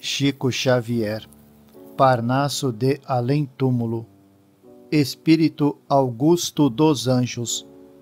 Chico Xavier. Parnaso de Além-Túmulo. Espírito Augusto dos Anjos.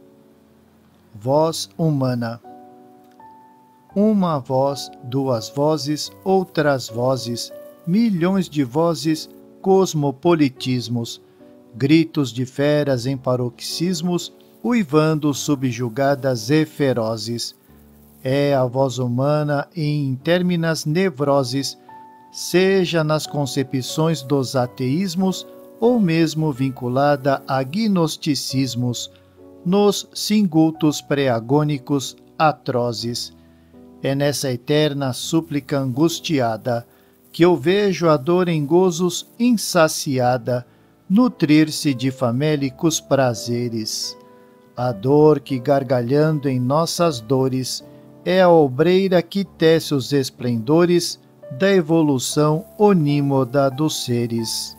Voz humana. Uma voz, duas vozes, outras vozes, milhões de vozes, cosmopolitismos, gritos de feras em paroxismos, uivando subjugadas e ferozes. É a voz humana em interminas nevroses, seja nas concepções dos ateísmos ou mesmo vinculada a gnosticismos, nos singultos pré-agônicos atrozes. É nessa eterna súplica angustiada que eu vejo a dor em gozos insaciada nutrir-se de famélicos prazeres. A dor que, gargalhando em nossas dores, é a obreira que tece os esplendores da evolução onímoda dos seres.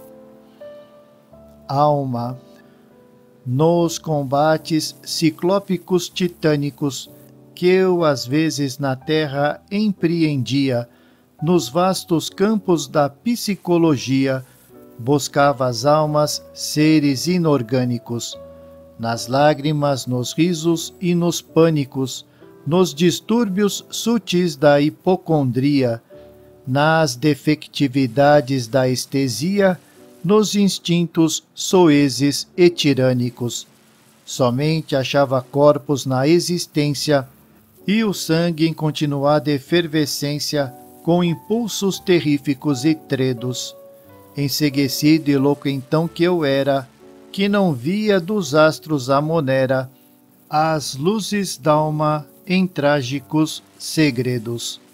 Alma. Nos combates ciclópicos titânicos que eu às vezes na terra empreendia, nos vastos campos da psicologia, buscava as almas, seres inorgânicos, nas lágrimas, nos risos e nos pânicos, nos distúrbios sutis da hipocondria, nas defectividades da estesia, nos instintos soezes e tirânicos. Somente achava corpos na existência e o sangue em continuada efervescência com impulsos terríficos e tredos. Enceguecido e louco então que eu era, que não via dos astros a monera, as luzes d'alma em trágicos segredos.